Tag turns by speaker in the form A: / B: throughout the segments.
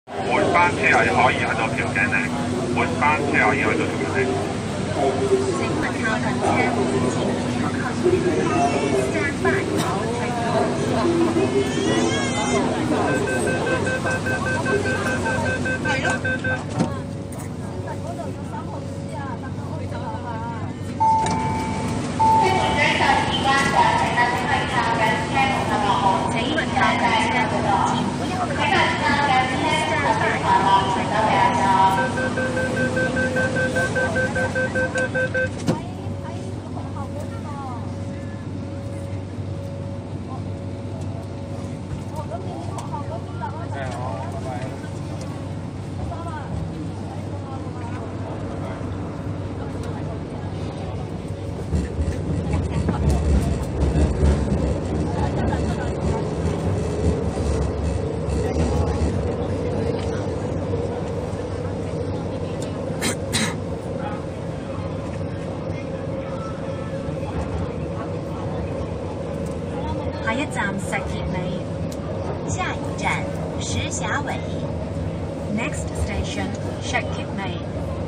A: 末班車係可以去到調景嶺，末班車可以去到調景嶺。
B: 請問靠近車門前面可靠近Stand by。係咯。請問靠近車門前面可靠近下一站石硤尾，
C: 下一站石峽尾。
B: Next station 石硤尾。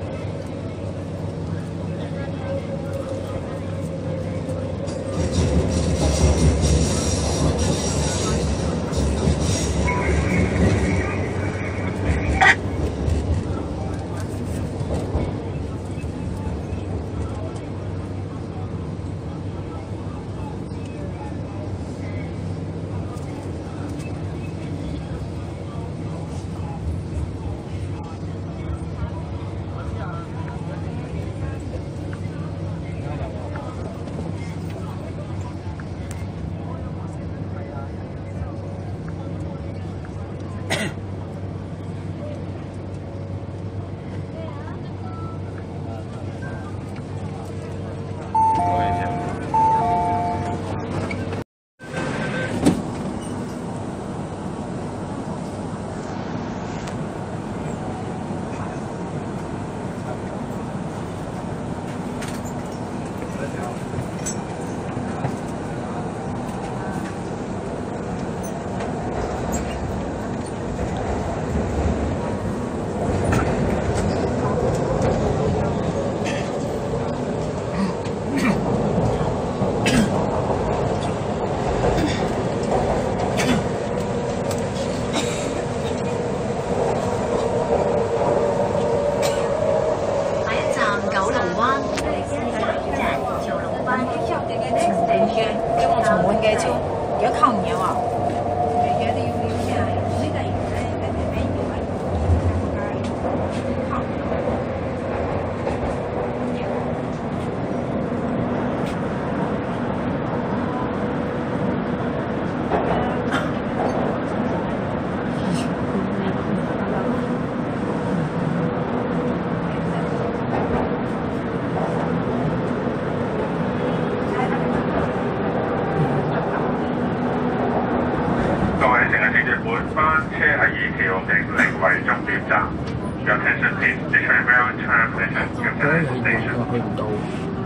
A: 末班車係以調景嶺為終點站。Your attention please. The train will terminate at Gimlek Station.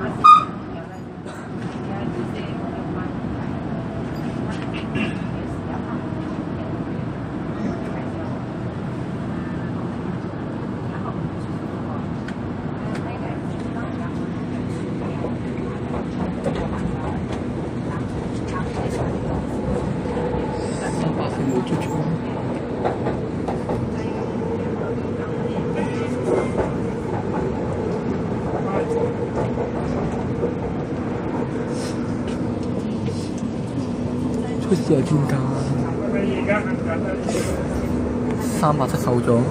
D: 出事係邊間？370售咗。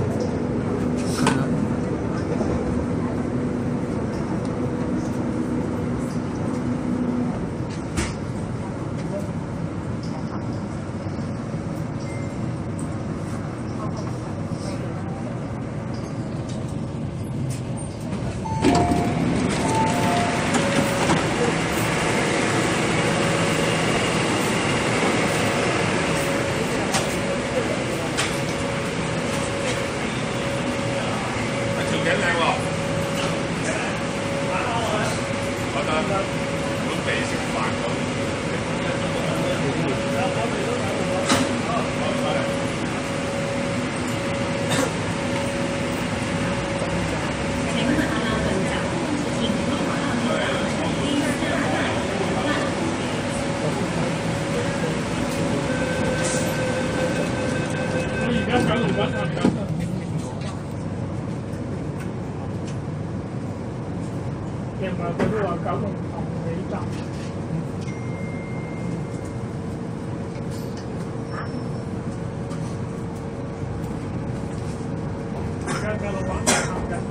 E: 另外佢都話九龍塘尾站。而家嘅老闆就行緊。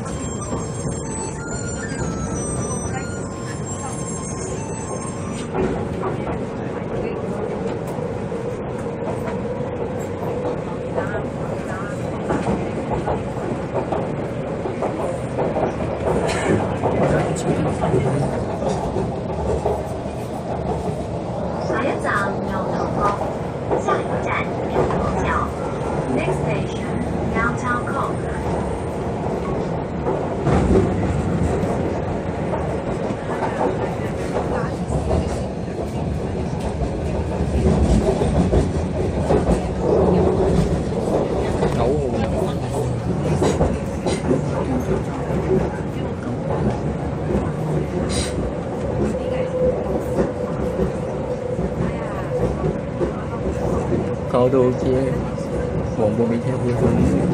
B: 下一站牛頭角，下一站牛頭角。Next station, Downtown Cove.
D: 搞到好似黃埔美車會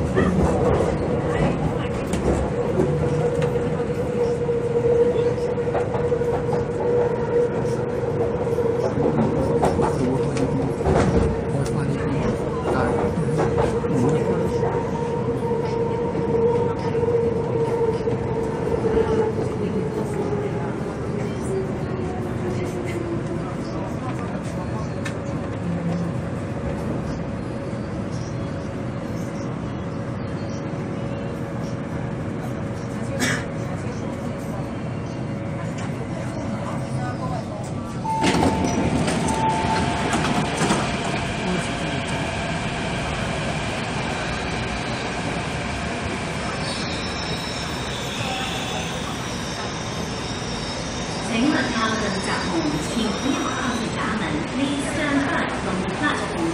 B: 請問靠近閘門前一個靠近閘門 ，Please stand back from the platform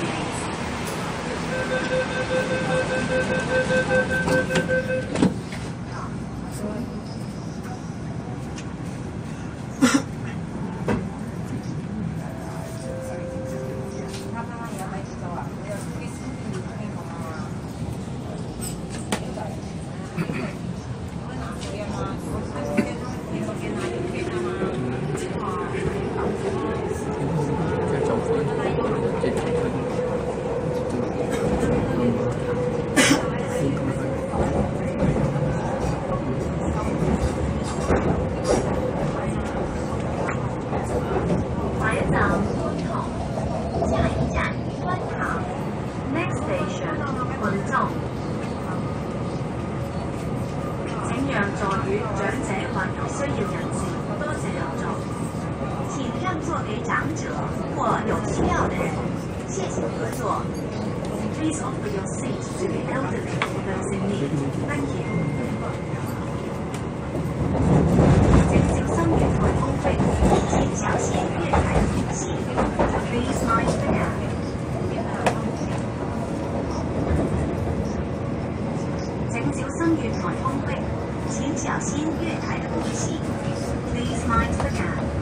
B: gate. 下一站觀塘，下一站觀塘。Next station 群眾。請讓座與長者或有需要人士，多謝合作。請讓座給長者或有需要的人，謝謝合作。Please offer your seat to the elderly or those in need. Thank you. 請小心月台空隙，請小心月台空隙。Please mind the gap. 請小心月台空隙，請小心月台的空隙。Please mind the gap.